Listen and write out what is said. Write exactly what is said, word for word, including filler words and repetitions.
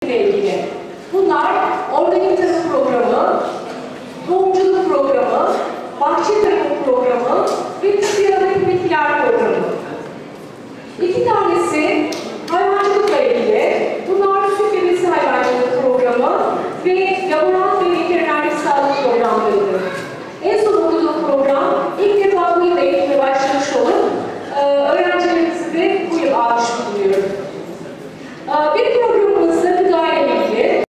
ile ilgili. Bunlar organik tarım programı, tohumculuk programı, bahçe tarımı programı,